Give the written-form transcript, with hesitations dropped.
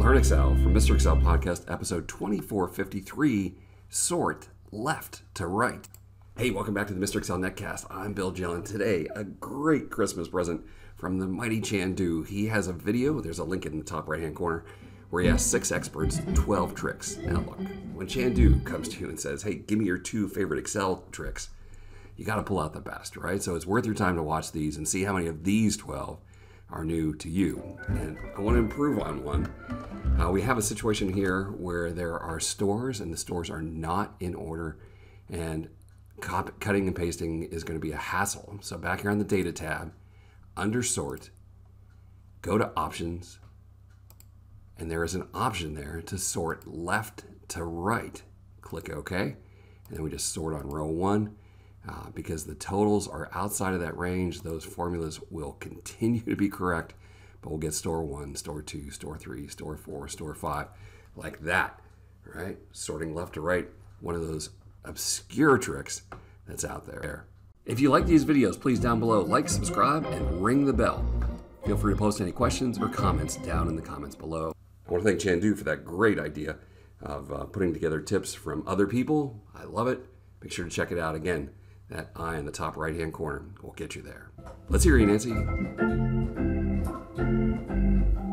Learn Excel from Mr. Excel Podcast, episode 2453, Sort Left to Right. Hey, welcome back to the Mr. Excel Netcast. I'm Bill Gillen. Today, a great Christmas present from the mighty Chandu. He has a video, there's a link in the top right-hand corner, where he asks 6 experts 12 tricks. Now look, when Chandu comes to you and says, hey, give me your 2 favorite Excel tricks, you got to pull out the best, right? So it's worth your time to watch these and see how many of these 12 are new to you. And I want to improve on one. We have a situation here where there are stores and the stores are not in order, and cutting and pasting is going to be a hassle. So back here on the Data tab, under Sort, go to Options, and there is an option there to sort left to right. Click OK, and then we just sort on row 1. Because the totals are outside of that range, those formulas will continue to be correct, but we'll get store 1, store 2, store 3, store 4, store 5, like that, right? Sorting left to right, one of those obscure tricks that's out there. If you like these videos, please down below, like, subscribe, and ring the bell. Feel free to post any questions or comments down in the comments below. I want to thank Chandu for that great idea of putting together tips from other people. I love it. Make sure to check it out again. That eye in the top right-hand corner will get you there. Let's hear you, Nancy.